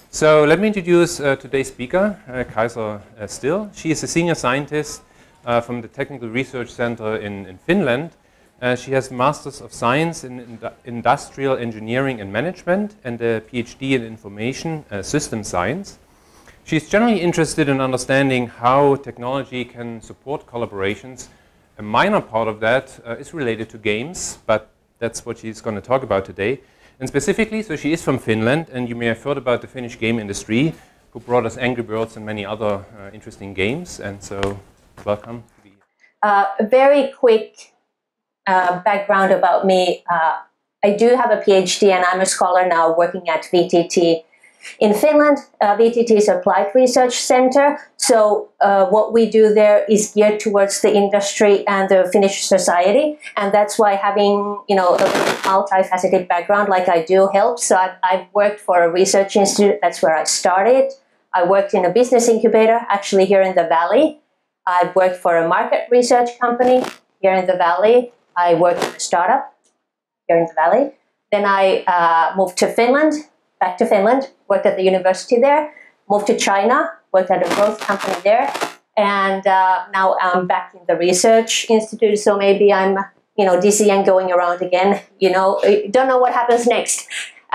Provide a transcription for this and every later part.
So let me introduce today's speaker, Kaise Still. She is a senior scientist from the Technical Research Center in Finland. She has Masters of Science in Industrial Engineering and Management and a PhD in Information System Science. She's generally interested in understanding how technology can support collaborations. A minor part of that is related to games, but that's what she's going to talk about today. And specifically, so she is from Finland, and you may have heard about the Finnish game industry, who brought us Angry Birds and many other interesting games. And so, welcome. A very quick background about me. I do have a PhD, and I'm a scholar now working at VTT in Finland. VTT is Applied Research Center. So what we do there is geared towards the industry and the Finnish society, and that's why having a multifaceted background like I do helps. So I've worked for a research institute. That's where I started. I worked in a business incubator, actually here in the Valley. I've worked for a market research company here in the Valley. I worked in a startup here in the Valley. Then I moved to Finland. Back to Finland, worked at the university there, moved to China, worked at a growth company there, and now I'm back in the research institute, so maybe I'm, dizzy and going around again, don't know what happens next.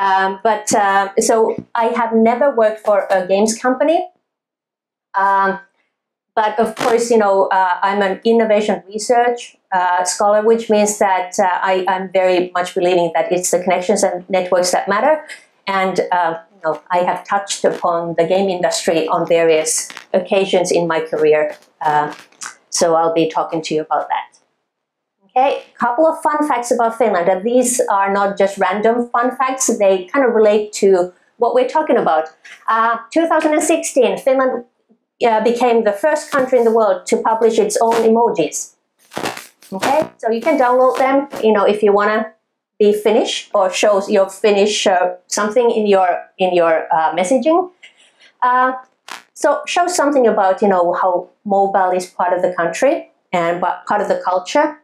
So I have never worked for a games company, but of course, I'm an innovation research scholar, which means that I'm very much believing that it's the connections and networks that matter. And I have touched upon the game industry on various occasions in my career, so I'll be talking to you about that. Okay, a couple of fun facts about Finland, and these are not just random fun facts, they kind of relate to what we're talking about. 2016, Finland became the first country in the world to publish its own emojis. Okay, so you can download them, if you want to be Finnish or shows your Finnish something in your messaging. So shows something about how mobile is part of the country and part of the culture.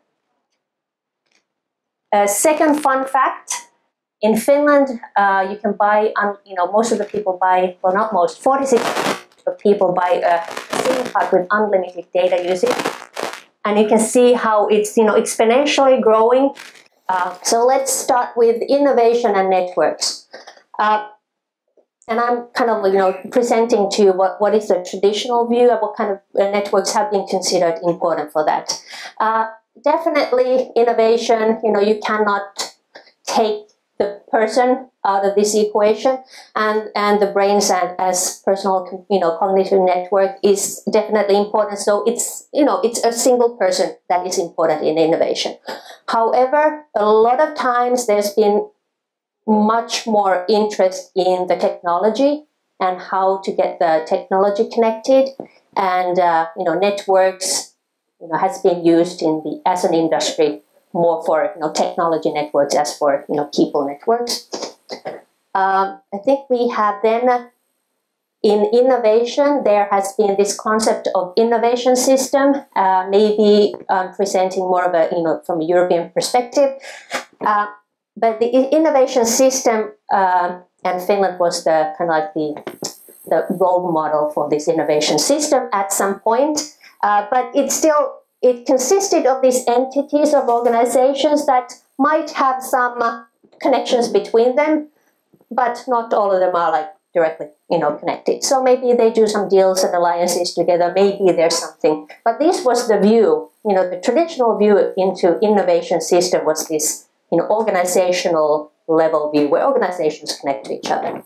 Second fun fact: in Finland, you can buy most of the people buy, well, not most, 46% of people buy a SIM card with unlimited data usage, and you can see how it's exponentially growing. So let's start with innovation and networks. And I'm kind of, presenting to you what is the traditional view and what kind of networks have been considered important for that. Definitely innovation, you cannot take the person out of this equation, and the brains as personal, cognitive network is definitely important. So it's a single person that is important in innovation. However, a lot of times there's been much more interest in the technology and how to get the technology connected, and networks has been used as an industry more for technology networks as for people networks. I think we have then in innovation there has been this concept of innovation system. Maybe presenting more of a from a European perspective, but the innovation system and Finland was the kind of like the role model for this innovation system at some point. But it consisted of these entities of organizations that might have some connections between them, but not all of them are directly connected. So maybe they do some deals and alliances together, maybe there's something. But this was the view, the traditional view into innovation system was this organizational level view where organizations connect to each other.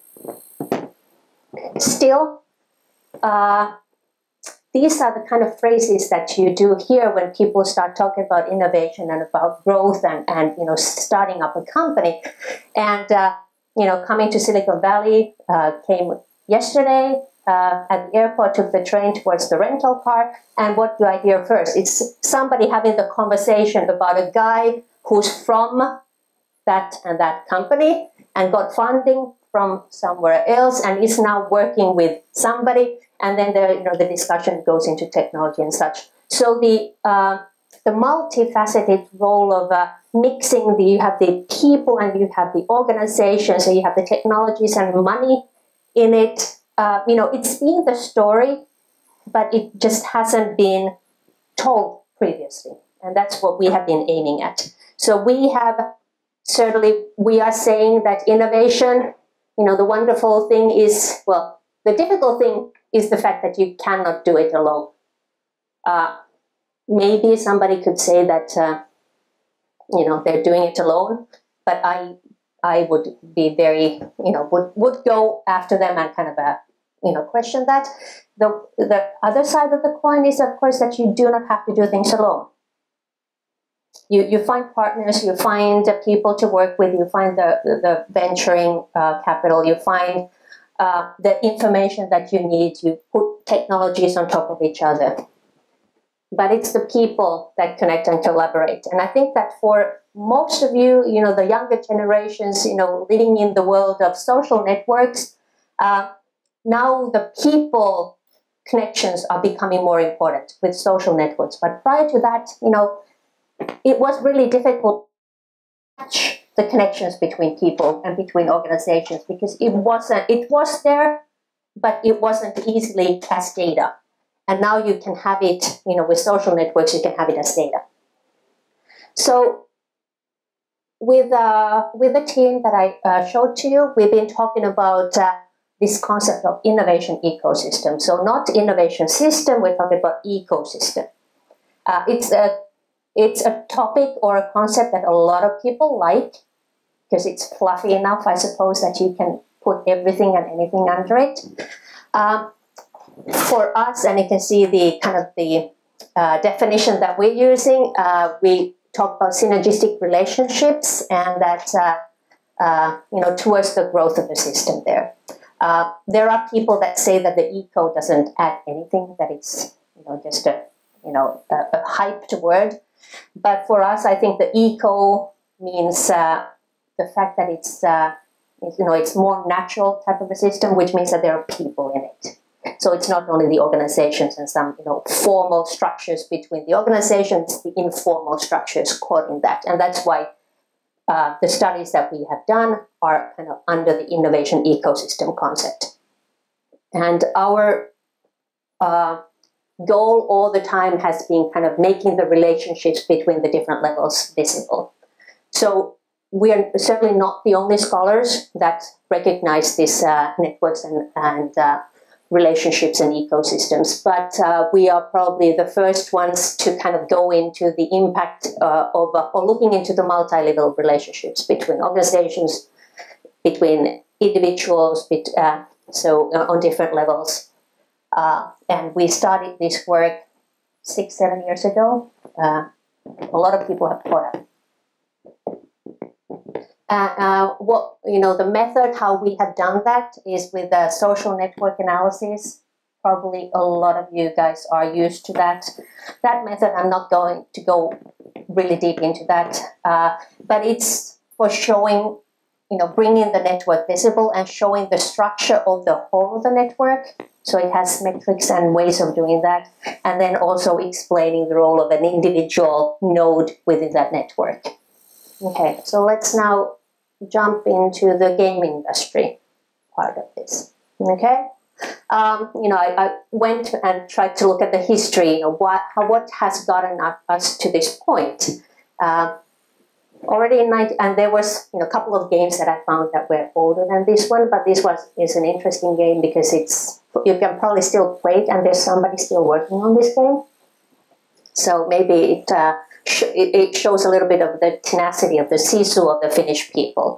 Still, these are the kind of phrases that you do hear when people start talking about innovation and about growth and starting up a company. And coming to Silicon Valley, came yesterday at the airport, took the train towards the rental car, and what do I hear first? It's somebody having the conversation about a guy who's from that and that company and got funding from somewhere else and is now working with somebody, and then the discussion goes into technology and such. So the multifaceted role of you have the people and you have the organizations, so you have the technologies and money in it. It's been the story, but it just hasn't been told previously. And that's what we have been aiming at. So we are saying that innovation, the wonderful thing is, well, the difficult thing is the fact that you cannot do it alone. Maybe somebody could say that, they're doing it alone, but I would be very, would go after them and kind of, question that. The other side of the coin is, of course, that you do not have to do things alone. You find partners, you find people to work with, you find the venturing capital, you find the information that you need, you put technologies on top of each other. But it's the people that connect and collaborate. And I think that for most of you, the younger generations, living in the world of social networks, now the people connections are becoming more important with social networks. But prior to that, it was really difficult to catch the connections between people and between organizations because it was there, but it wasn't easily as data. And now you can have it, with social networks, you can have it as data. So with the team that I showed to you, we've been talking about this concept of innovation ecosystem. So not innovation system, we're talking about ecosystem. It's a topic or a concept that a lot of people like because it's fluffy enough, I suppose, that you can put everything and anything under it. For us, and you can see the kind of the definition that we're using, we talk about synergistic relationships and that, towards the growth of the system there. There are people that say that the eco doesn't add anything, that it's, just a hyped word. But for us, I think the eco means the fact that it's more natural type of a system, which means that there are people in it. So it's not only the organizations and some, formal structures between the organizations, the informal structures caught in that. And that's why the studies that we have done are kind of under the innovation ecosystem concept. And our goal all the time has been kind of making the relationships between the different levels visible. So we are certainly not the only scholars that recognize these networks and relationships and ecosystems, but we are probably the first ones to kind of go into the impact or looking into the multi-level relationships between organizations, between individuals, on different levels. And we started this work 6-7 years ago. A lot of people have caught up. The method how we have done that is with a social network analysis. Probably a lot of you guys are used to that. That method, I'm not going to go really deep into that, but it's for showing, bringing the network visible and showing the structure of the whole of the network. So it has metrics and ways of doing that, and then also explaining the role of an individual node within that network. Okay, so let's now jump into the game industry part of this. Okay, I went and tried to look at the history of what has gotten us to this point. Already in and there was a couple of games that I found that were older than this one, but this is an interesting game because you can probably still play it, and there's somebody still working on this game. So maybe it shows a little bit of the tenacity of the sisu of the Finnish people.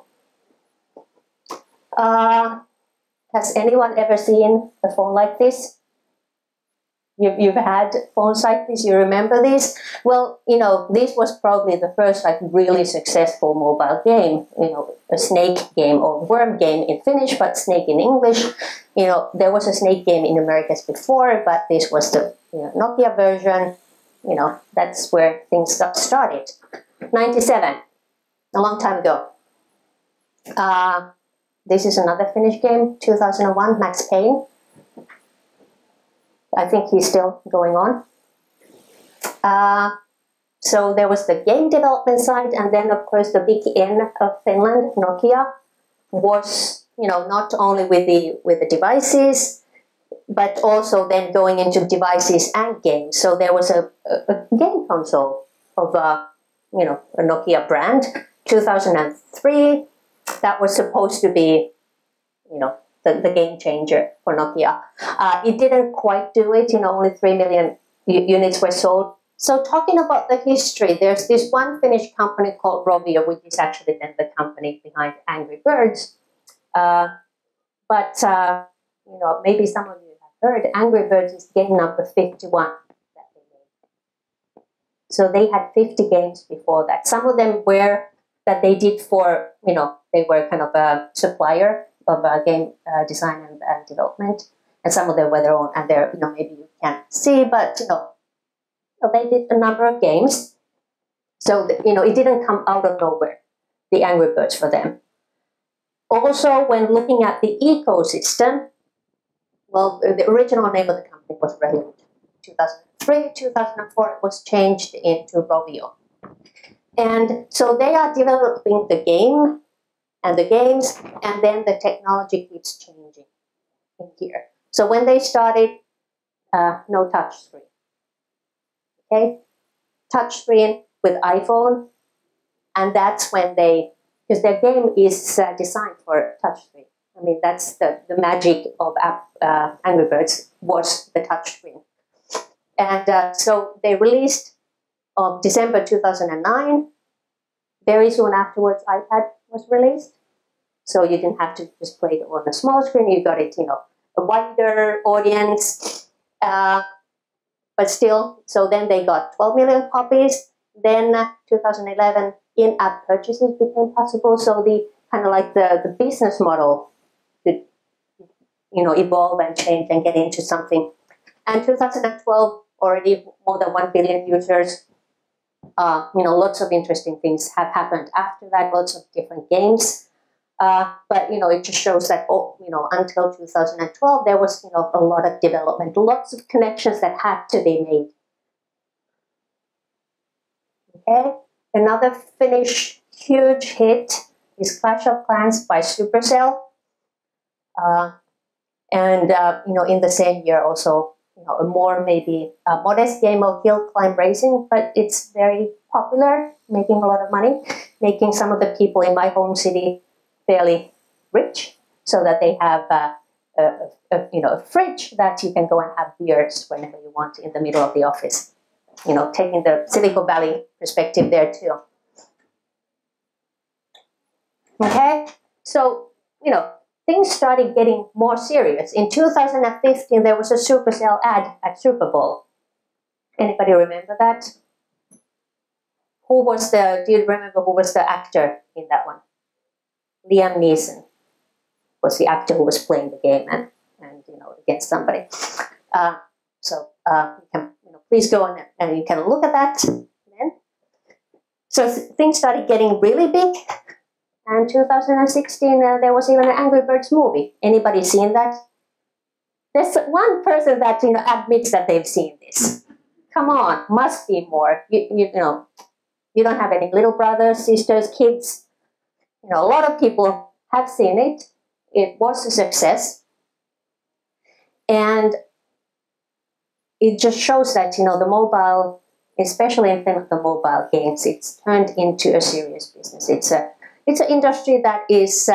Has anyone ever seen a phone like this? You've had phones like this, you remember this? Well, this was probably the first really successful mobile game, a snake game or worm game in Finnish, but snake in English. There was a snake game in Americas before, but this was the Nokia version. That's where things got started. 97, a long time ago. This is another Finnish game, 2001, Max Payne. I think he's still going on. So there was the game development side, and then of course the big N of Finland, Nokia, was not only with the devices, but also then going into devices and games. So there was a game console of a Nokia brand, 2003, that was supposed to be, the game changer for Nokia. It didn't quite do it. Only 3 million units were sold. So talking about the history, there's this one Finnish company called Rovio, which is actually then the company behind Angry Birds. But maybe some of you have heard, Angry Birds is game number 51 that they made. So they had 50 games before that. Some of them were that they did for, they were kind of a supplier of game design and development. And some of them were their own, and they're, maybe you can't see, but, they did a number of games. So, it didn't come out of nowhere, the Angry Birds for them. Also, when looking at the ecosystem, well, the original name of the company was Reload. 2003, 2004, it was changed into Rovio. And so they are developing the game and the games, and then the technology keeps changing in here. So when they started, no touchscreen. Okay? Touchscreen with iPhone, and that's when because their game is designed for touchscreen. I mean, that's the magic of Angry Birds was the touchscreen. And so they released on December 2009. Very soon afterwards, iPad was released. So you didn't have to just play it on a small screen. You got it, a wider audience. But still, so then they got 12 million copies. Then 2011, in-app purchases became possible. So the kind of like the business model could, evolve and change and get into something. And 2012, already more than 1 billion users. Lots of interesting things have happened after that. Lots of different games. But it just shows that until 2012 there was a lot of development, lots of connections that had to be made. Okay, another Finnish huge hit is Clash of Clans by Supercell, and in the same year also a more maybe modest game of hill climb racing, but it's very popular, making a lot of money, making some of the people in my home city fairly rich, so that they have a fridge that you can go and have beers whenever you want in the middle of the office. Taking the Silicon Valley perspective there too. Okay, so things started getting more serious. In 2015, there was a Supercell ad at Super Bowl. Anybody remember that? Do you remember who was the actor in that one? Liam Neeson was the actor who was playing the game and against somebody. So you can please go on and you can look at that then. So things started getting really big. And 2016 there was even an Angry Birds movie. Anybody seen that? There's one person that admits that they've seen this. Come on, must be more. You don't have any little brothers, sisters, kids. A lot of people have seen it. It was a success. And it just shows that, the mobile, especially in Finland, the mobile games, it's turned into a serious business. It's an industry that is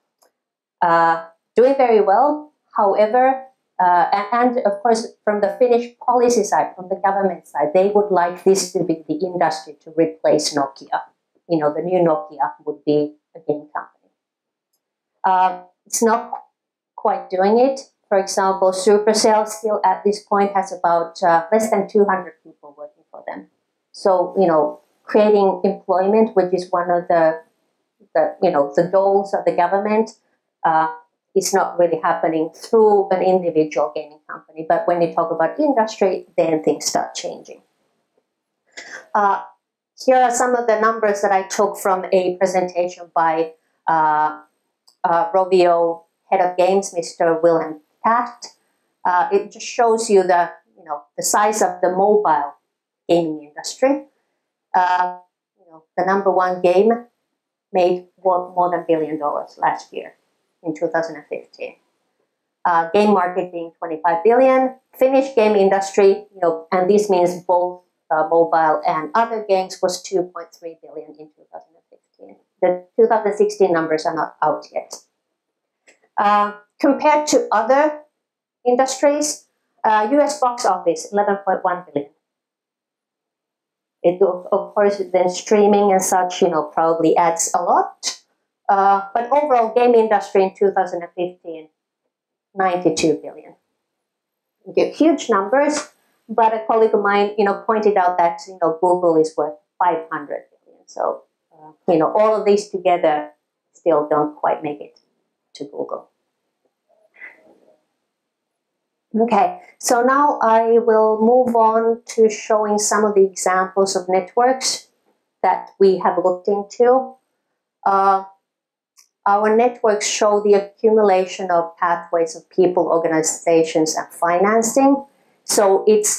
doing very well. However, and of course, from the Finnish policy side, from the government side, they would like this to be the industry to replace Nokia. The new Nokia would be a game company. It's not quite doing it. For example, Supercell still at this point has about less than 200 people working for them. So, creating employment, which is one of the goals of the government, is not really happening through an individual gaming company. But when you talk about industry, then things start changing. Here are some of the numbers that I took from a presentation by Rovio head of games, Mr. Wilhelm Taft. It just shows you the size of the mobile gaming industry. The number one game made more than $1 billion last year. in 2015. Game marketing, 25 billion. Finnish game industry, and this means both mobile and other games, was 2.3 billion in 2015. The 2016 numbers are not out yet. Compared to other industries, US box office, 11.1 billion. It, of course, then streaming and such, probably adds a lot. But overall, game industry in 2015, 92 billion. Huge numbers, but a colleague of mine, pointed out that, Google is worth 500 billion. So, all of these together still don't quite make it to Google. Okay, so now I will move on to showing some of the examples of networks that we have looked into. Our networks show the accumulation of pathways of people, organizations, and financing. So it's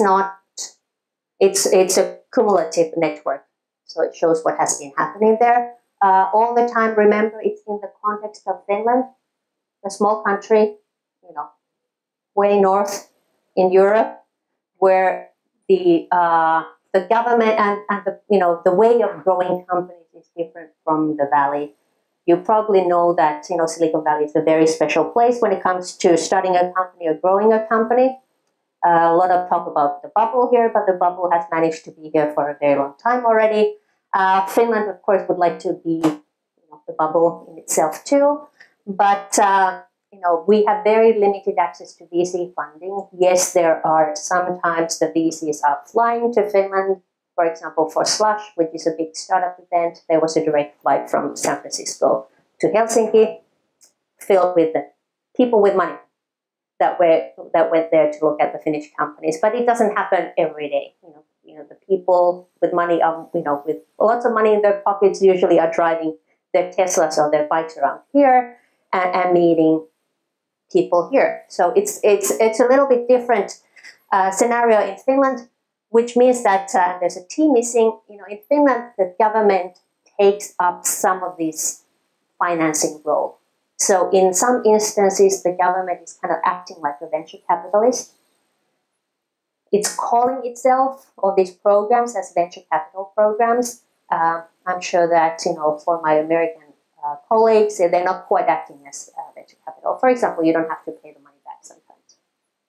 a cumulative network. So it shows what has been happening there. All the time, remember, it's in the context of Finland, a small country, way north in Europe, where the government and the way of growing companies is different from the valley. You probably know that Silicon Valley is a very special place when it comes to starting a company or growing a company. A lot of talk about the bubble here, but the bubble has managed to be here for a very long time already. Finland, of course, would like to be the bubble in itself too, but we have very limited access to VC funding. Yes, there are sometimes the VCs are flying to Finland. For example, for Slush, which is a big startup event, there was a direct flight from San Francisco to Helsinki, filled with people with money that went there to look at the Finnish companies. But it doesn't happen every day. The people with money, with lots of money in their pockets, usually are driving their Teslas or their bikes around here and meeting people here. So it's a little bit different scenario in Finland, which means that there's a T missing. In Finland, the government takes up some of this financing role. So in some instances, the government is kind of acting like a venture capitalist. It's calling itself, or these programs, as venture capital programs. I'm sure that, for my American colleagues, they're not quite acting as venture capital. For example, you don't have to pay the money back sometimes.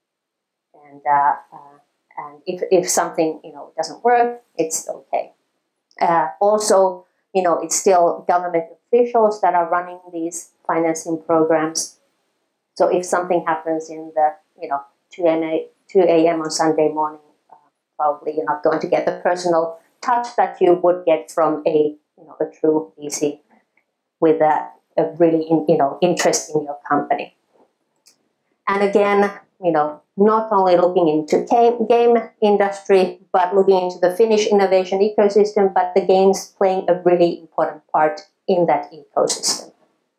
And if something doesn't work, it's okay. Also, it's still government officials that are running these financing programs. So if something happens in the 2 a.m. on Sunday morning, probably you're not going to get the personal touch that you would get from a true VC with a really interest in your company. And again, not only looking into game industry, but looking into the Finnish innovation ecosystem, but the games playing a really important part in that ecosystem.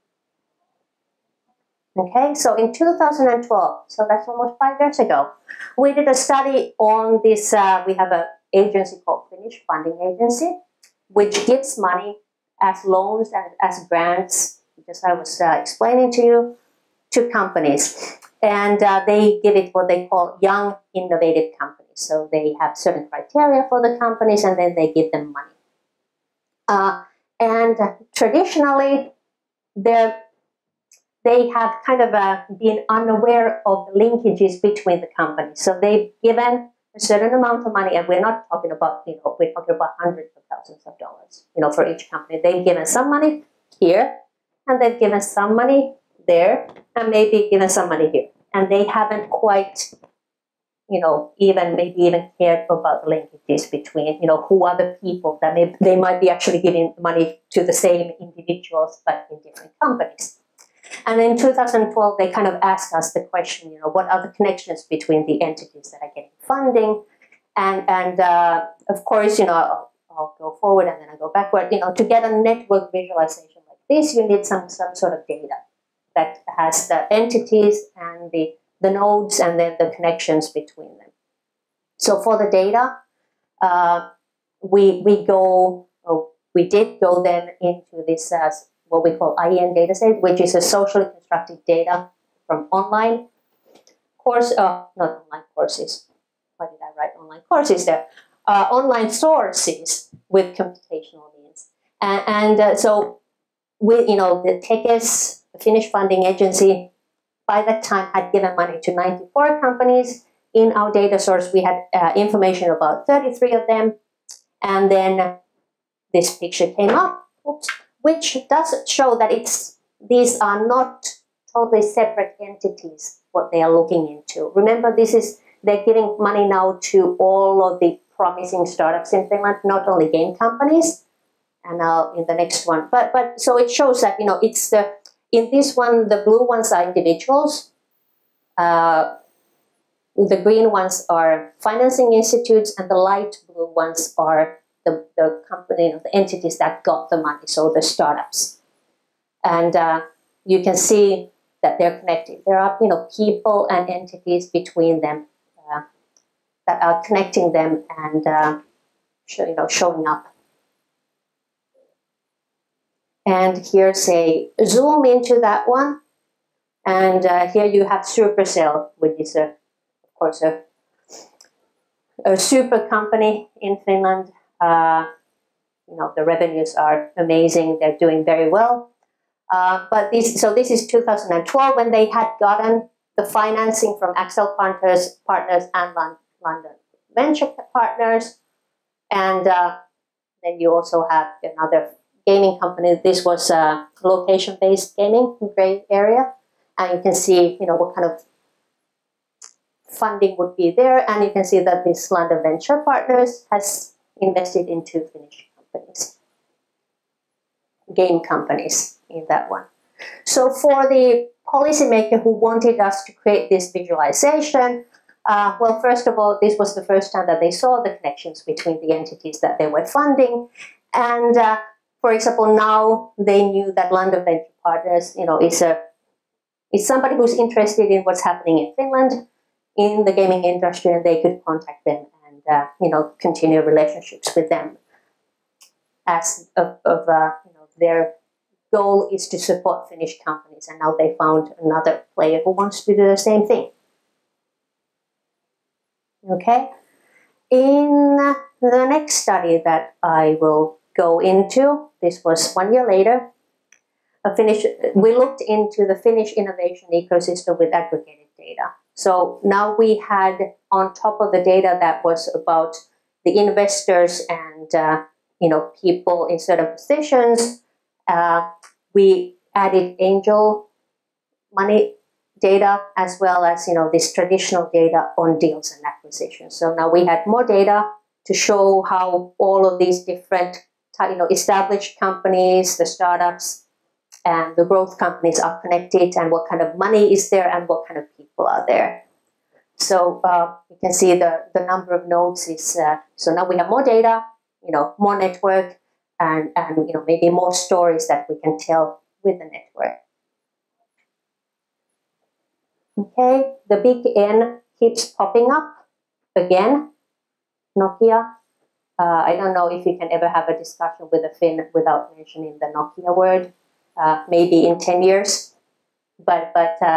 Okay, so in 2012, so that's almost 5 years ago, we did a study on this. We have an agency called Finnish Funding Agency, which gives money as loans and as grants, just I was explaining to you, to companies. And they give it what they call young, innovative companies. So they have certain criteria for the companies, and then they give them money. And traditionally, they have kind of been unaware of the linkages between the companies. So they've given a certain amount of money, and we're not talking about, we're talking about hundreds of thousands of dollars, for each company. They've given some money here, and they've given some money there, and maybe given some money here. And they haven't quite, even cared about the linkages between, who are the people that they might be actually giving money to the same individuals, but in different companies. And in 2012, they kind of asked us the question, what are the connections between the entities that are getting funding? And of course, I'll go forward and then I go backward. To get a network visualization like this, you need some sort of data that has the entities and the nodes and then the connections between them. So for the data, we did go then into this what we call IEN dataset, which is a socially constructed data from online course, not online courses. Why did I write online courses there? Online sources with computational means. So with, the Tekes, the Finnish funding agency, by that time had given money to 94 companies. In our data source, we had information about 33 of them. And then this picture came up, which does show that these are not totally separate entities, what they are looking into. Remember, they're giving money now to all of the promising startups in Finland, not only game companies. And now in the next one, but so it shows that it's in this one the blue ones are individuals, the green ones are financing institutes, and the light blue ones are the company, the entities that got the money, so the startups. And you can see that they're connected. There are people and entities between them that are connecting them and showing up. And here's a zoom into that one. And here you have Supercell, which is, of course, a super company in Finland. The revenues are amazing. They're doing very well. But this is 2012 when they had gotten the financing from Accel Partners and London Venture Partners. And then you also have another gaming company. This was location-based gaming in gray area, and you can see what kind of funding would be there, and you can see that this London Venture Partners has invested into Finnish companies, game companies in that one. So for the policymaker who wanted us to create this visualization, well, first of all, this was the first time that they saw the connections between the entities that they were funding, and for example, now they knew that London Venture Partners, is somebody who's interested in what's happening in Finland in the gaming industry, and they could contact them and continue relationships with them. As their goal is to support Finnish companies, and now they found another player who wants to do the same thing. Okay, in the next study that I will go into, this was 1 year later, we looked into the Finnish innovation ecosystem with aggregated data. So now we had, on top of the data that was about the investors and people in certain positions, we added angel money data as well as this traditional data on deals and acquisitions. So now we had more data to show how all of these different established companies, the startups, and the growth companies are connected, and what kind of money is there and what kind of people are there. So you can see the number of nodes is, so now we have more data, more network, and maybe more stories that we can tell with the network. Okay, the big N keeps popping up again, Nokia. I don't know if you can ever have a discussion with a Finn without mentioning the Nokia word. Maybe in 10 years, but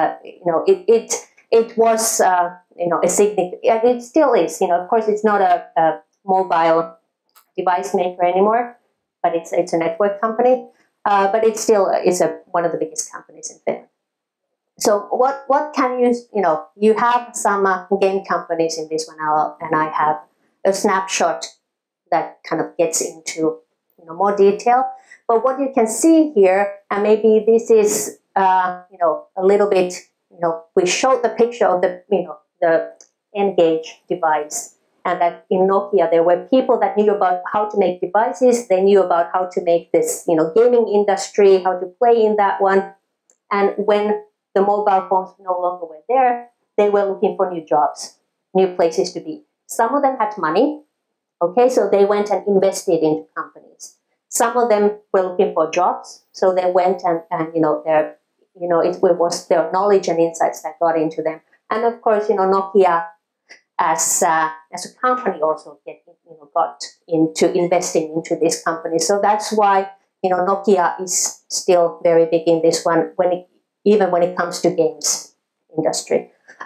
it was a significant. It still is. Of course, it's not a mobile device maker anymore, but it's a network company. But it still is one of the biggest companies in Finland. So what can you have some game companies in this one, and I have a snapshot that kind of gets into more detail. But what you can see here, and maybe this is a little bit, we showed the picture of the N-Gage device, and that in Nokia there were people that knew about how to make devices. They knew about how to make this gaming industry, how to play in that one. And when the mobile phones no longer were there, they were looking for new jobs, new places to be. Some of them had money, okay, so they went and invested into companies. Some of them were looking for jobs, so they went and it was their knowledge and insights that got into them. And of course, Nokia as a company also got into investing into this company. So that's why Nokia is still very big in this one, even when it comes to games industry.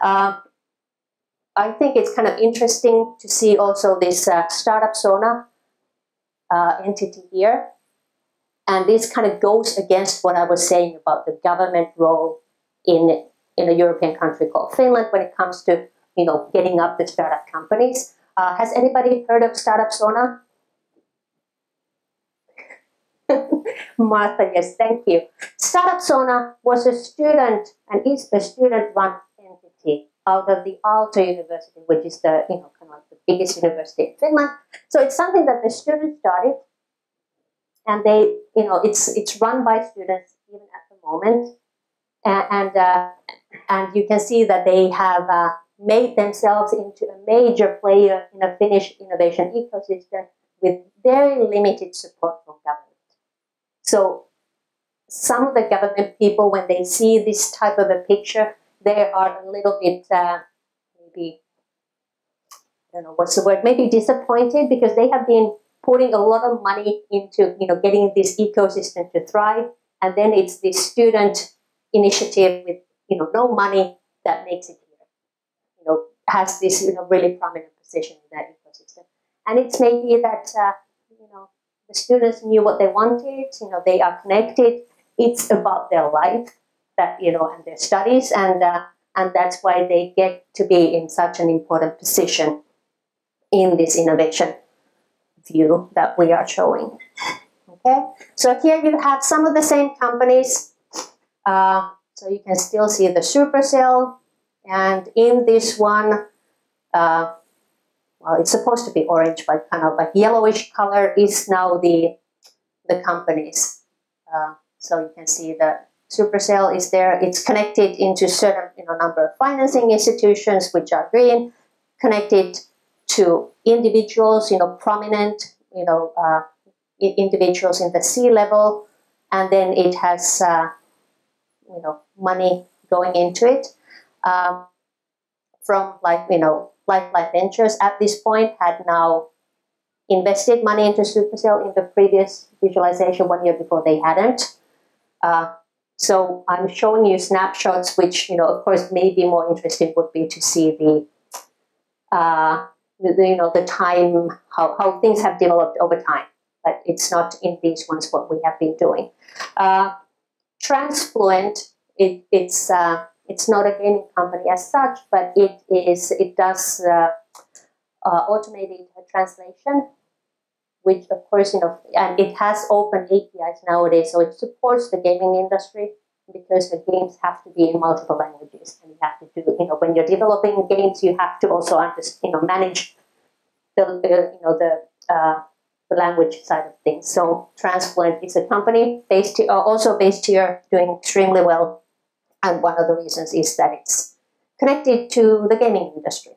I think it's kind of interesting to see also this startup Sona entity here. And this kind of goes against what I was saying about the government role in a European country called Finland when it comes to getting up the startup companies. Has anybody heard of Startup Sona? Martha, yes, thank you. Startup Sona was a student and is a student-run entity out of the Aalto University, which is the kind of like the biggest university in Finland. So it's something that the students started, and they it's run by students even at the moment, and you can see that they have made themselves into a major player in a Finnish innovation ecosystem with very limited support from government. So some of the government people, when they see this type of a picture, they are a little bit maybe, I don't know what's the word, maybe disappointed, because they have been putting a lot of money into getting this ecosystem to thrive, and then it's this student initiative with no money that makes it here, has this really prominent position in that ecosystem. And it's maybe that the students knew what they wanted, they are connected. It's about their life, that and their studies, and that's why they get to be in such an important position in this innovation view that we are showing. Okay, so here you have some of the same companies. So you can still see the Supercell, and in this one, well, it's supposed to be orange, but kind of like yellowish color is now the companies. So you can see that Supercell is there. It's connected into certain number of financing institutions, which are green, connected to individuals, prominent individuals in the C-level, and then it has money going into it from Lifeline Ventures at this point had now invested money into Supercell in the previous visualization 1 year before they hadn't. So I'm showing you snapshots, which of course may be more interesting would be to see the time, how things have developed over time. But it's not in these ones what we have been doing. Transfluent, it's not a gaming company as such, but it does automated translation, which of course and it has open APIs nowadays, so it supports the gaming industry because the games have to be in multiple languages, and you have to do when you're developing games, you have to also manage the language side of things. So Transfluent is a company also based here, doing extremely well. And one of the reasons is that it's connected to the gaming industry.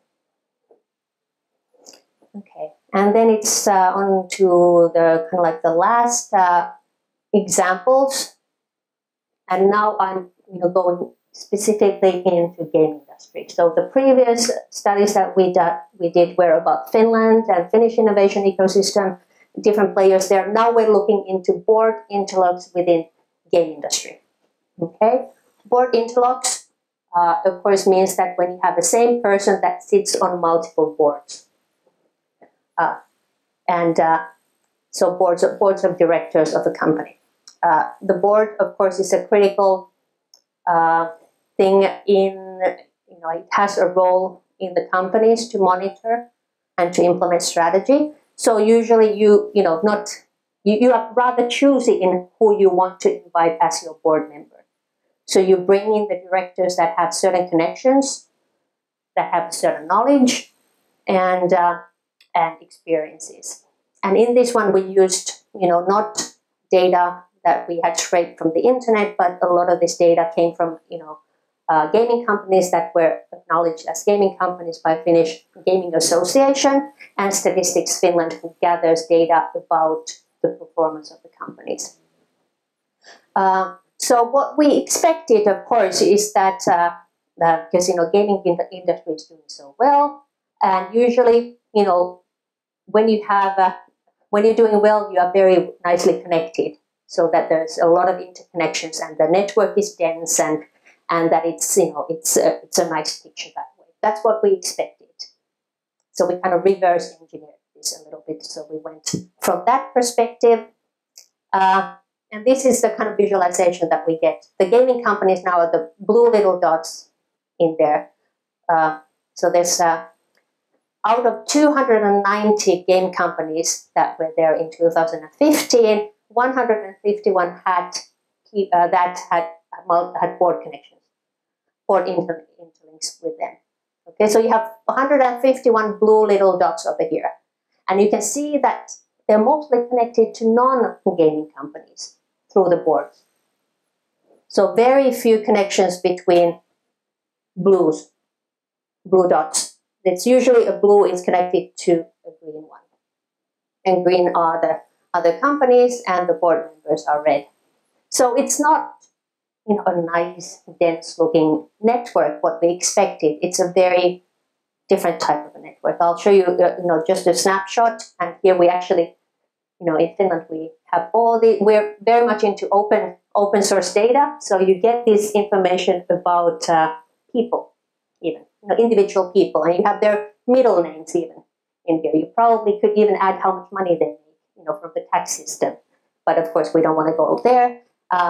Okay, and then it's on to the kind of like the last examples. And now I'm going specifically into game industry. So the previous studies that we did were about Finland and Finnish innovation ecosystem, different players there. Now we're looking into board interlocks within game industry. Okay. Board interlocks, of course, means that when you have the same person that sits on multiple boards. So boards of directors of a company. The board, of course, is a critical thing it has a role in the companies to monitor and to implement strategy. So usually you are rather choosy in who you want to invite as your board member. So you bring in the directors that have certain connections, that have certain knowledge, and experiences. And in this one, we used, not data that we had scraped from the internet, but a lot of this data came from, gaming companies that were acknowledged as gaming companies by Finnish Gaming Association and Statistics Finland, who gathers data about the performance of the companies. So what we expected, of course, is that because gaming industry is doing so well, and usually when you're doing well, you are very nicely connected. so that there's a lot of interconnections and the network is dense and that it's it's a nice picture that way. That's what we expected. So we kind of reverse engineered this a little bit. So we went from that perspective. And this is the kind of visualization that we get. The gaming companies now are the blue little dots in there. So there's out of 290 game companies that were there in 2015, 151 had board connections, board interlinks with them. Okay, so you have 151 blue little dots over here, and you can see that they're mostly connected to non-gaming companies through the boards. So very few connections between blue dots. It's usually a blue is connected to a green one. And green are the other companies and the board members are red. So it's not a nice, dense looking network, what we expected. It's a very different type of a network. I'll show you, just a snapshot. And here we actually, in Finland, we have we're very much into open source data. So you get this information about people, even, individual people, and you have their middle names even in here. You probably could even add how much money they make, from the tax system. But of course, we don't want to go there.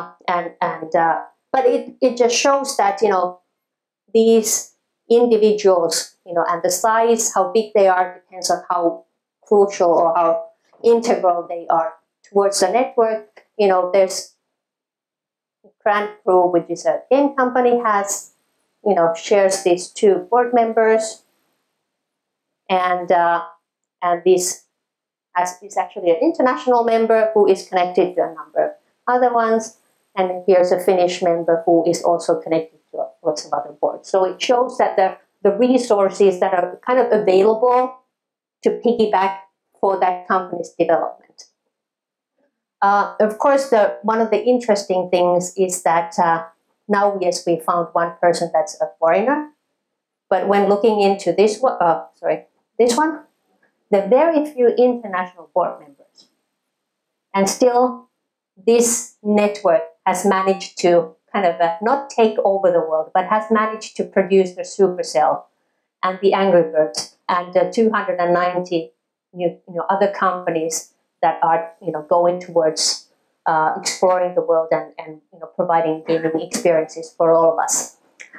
But it just shows that, these individuals, and the size, how big they are, depends on how crucial or how integral they are towards the network. There's Grand Crew, which is a game company, shares these two board members, and this is actually an international member who is connected to a number of other ones, and here's a Finnish member who is also connected to lots of other boards. So it shows that the resources that are kind of available to piggyback for that company's development. Of course, one of the interesting things is that now, yes, we found one person that's a foreigner, but when looking into this one, there are very few international board members, and still this network has managed to kind of not take over the world, but has managed to produce the Supercell and the Angry Birds and 290 other companies that are going towards exploring the world and providing gaming experiences for all of us.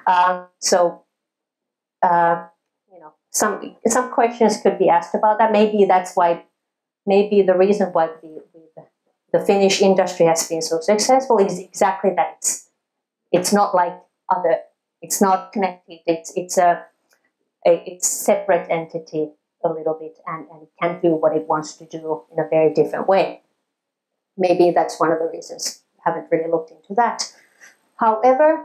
Some questions could be asked about that. Maybe that's why. Maybe the reason why the Finnish industry has been so successful is exactly that it's not like other. It's not connected. It's a separate entity a little bit and it can do what it wants to do in a very different way. Maybe that's one of the reasons. I haven't really looked into that. However,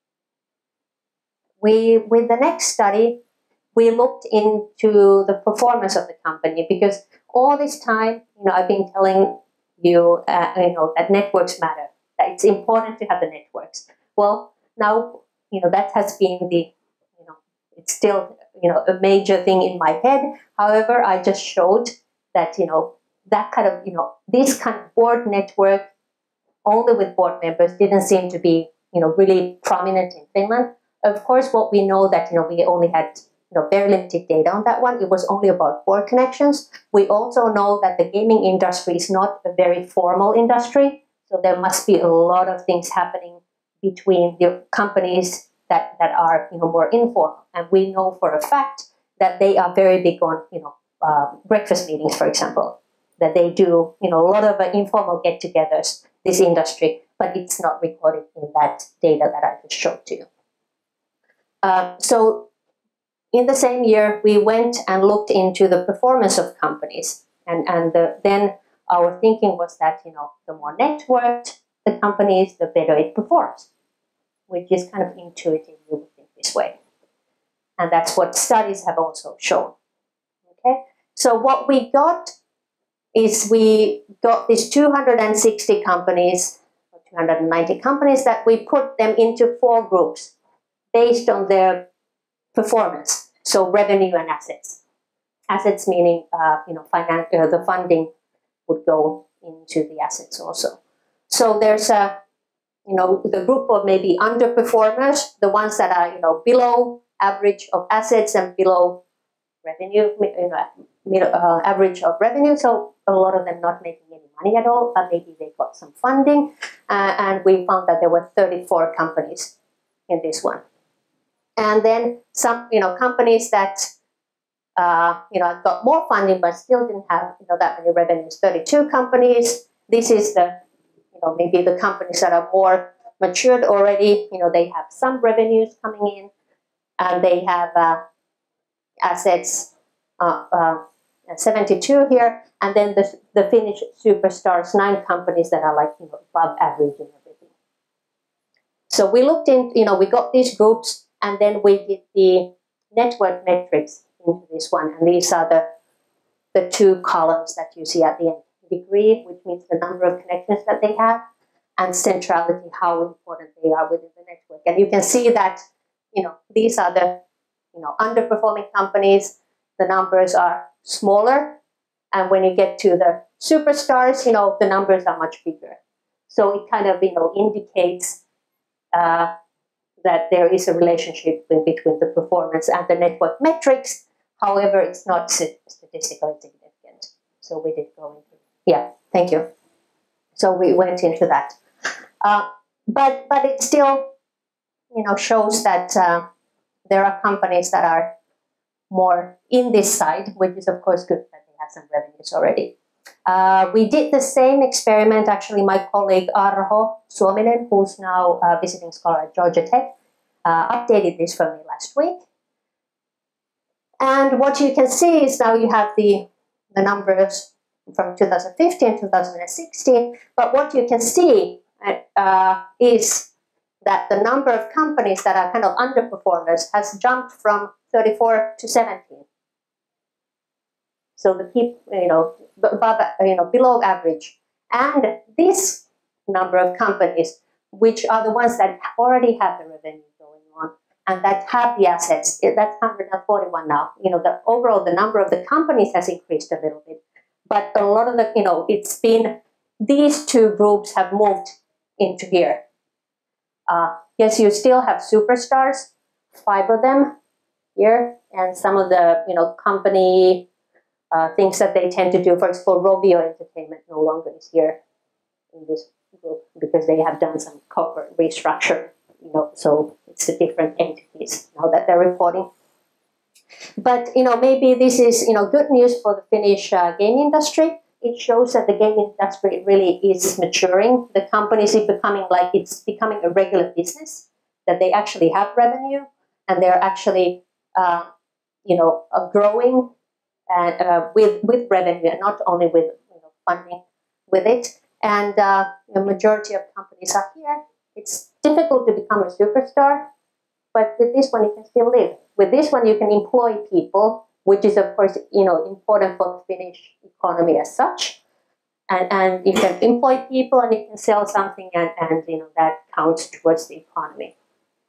with the next study, we looked into the performance of the company, because all this time, I've been telling you, that networks matter, that it's important to have the networks. Well, now, that has been it's still, a major thing in my head. However, I just showed that, that kind of, this kind of board network, only with board members, didn't seem to be, really prominent in Finland. Of course, what we know that, we only had, very limited data on that one. It was only about board connections. We also know that the gaming industry is not a very formal industry. So there must be a lot of things happening between the companies that are more informal. And we know for a fact that they are very big on breakfast meetings, for example, that they do a lot of informal get-togethers, this industry, but it's not recorded in that data that I just showed to you. So in the same year, we went and looked into the performance of companies, and then our thinking was that the more networked the company is, the better it performs, which is kind of intuitive. You would think this way, and that's what studies have also shown. Okay, so what we got is we got these 260 companies, or 290 companies, that we put them into 4 groups based on their performance. So revenue and assets. Assets meaning, the funding would go into the assets also. So there's a, the group of maybe underperformers, the ones that are, below average of assets and below revenue, average of revenue. So a lot of them not making any money at all, but maybe they got some funding. And we found that there were 34 companies in this one. And then some, companies that, got more funding but still didn't have, that many revenues, 32 companies. This is the, maybe the companies that are more matured already, they have some revenues coming in and they have assets, 72 here. And then the Finnish superstars, 9 companies that are like, above average and everything. So we looked in, we got these groups and then we did the network metrics into this one. And these are the 2 columns that you see at the end. Degree, which means the number of connections that they have, and centrality, how important they are within the network. And you can see that, these are the, underperforming companies. The numbers are smaller. And when you get to the superstars, the numbers are much bigger. So it kind of, indicates that there is a relationship between the performance and the network metrics. However, it's not statistically significant. So we did go into. Yeah, thank you. So we went into that. But it still, shows that there are companies that are more in this side, which is of course good that they have some revenues already. We did the same experiment, actually my colleague Arho Suominen, who's now a visiting scholar at Georgia Tech, updated this for me last week. And what you can see is now you have the numbers from 2015, 2016, but what you can see is that the number of companies that are kind of underperformers has jumped from 34 to 17. So the people, above, below average. And this number of companies, which are the ones that already have the revenue going on and that have the assets, that's 141 now. The number of the companies has increased a little bit. But a lot of the, it's been, these 2 groups have moved into here. Yes, you still have superstars, 5 of them here, and some of the, company things that they tend to do. For example, Rovio Entertainment no longer is here in this group because they have done some corporate restructure, so it's a different entities now that they're reporting. But, maybe this is, good news for the Finnish game industry. It shows that the game industry really is maturing. The companies are becoming it's becoming a regular business, that they actually have revenue and they're actually, growing and with revenue and not only with funding with it. And the majority of companies are here. It's difficult to become a superstar, but with this one you can still live. With this one you can employ people, which is of course important for the Finnish economy as such. And you can employ people and you can sell something and that counts towards the economy.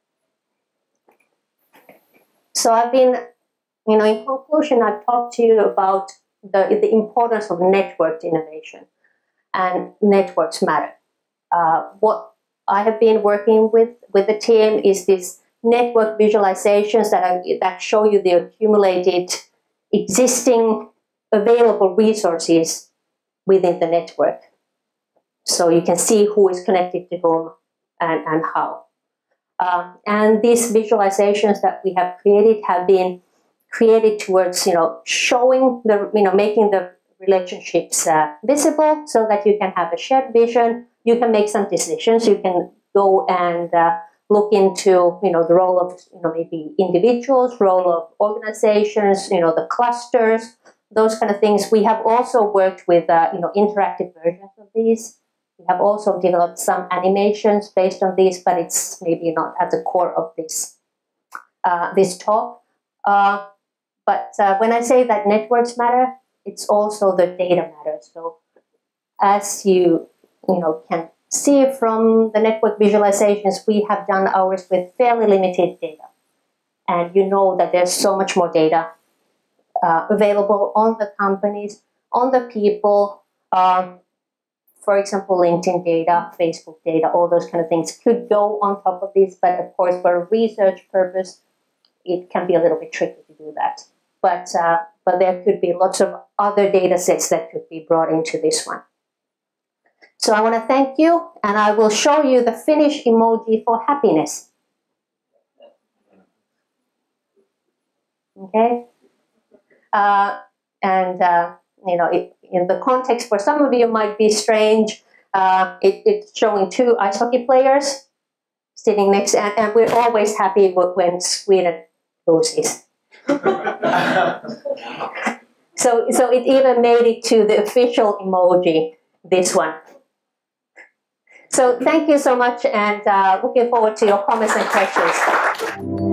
So I've been, in conclusion, I've talked to you about the importance of networked innovation, and networks matter. What I have been working with the team is this network visualizations that show you the accumulated existing available resources within the network. So you can see who is connected to whom and how. And these visualizations that we have been created towards, showing making the relationships visible so that you can have a shared vision. You can make some decisions. You can go and look into, the role of, maybe individuals, role of organizations, the clusters, those kind of things. We have also worked with, interactive versions of these. We have also developed some animations based on these, but it's maybe not at the core of this talk. But when I say that networks matter, it's also the data matters. So as you can see from the network visualizations, we have done ours with fairly limited data. And that there's so much more data available on the companies, on the people, for example, LinkedIn data, Facebook data, all those kind of things could go on top of this. But of course, for a research purpose, it can be a little bit tricky to do that. But there could be lots of other data sets that could be brought into this one. So I want to thank you, and I will show you the Finnish emoji for happiness. Okay? You know, in the context for some of you might be strange. It's showing two ice hockey players sitting next, and we're always happy when Sweden loses. So it even made it to the official emoji, this one. So thank you so much, and looking forward to your comments and questions.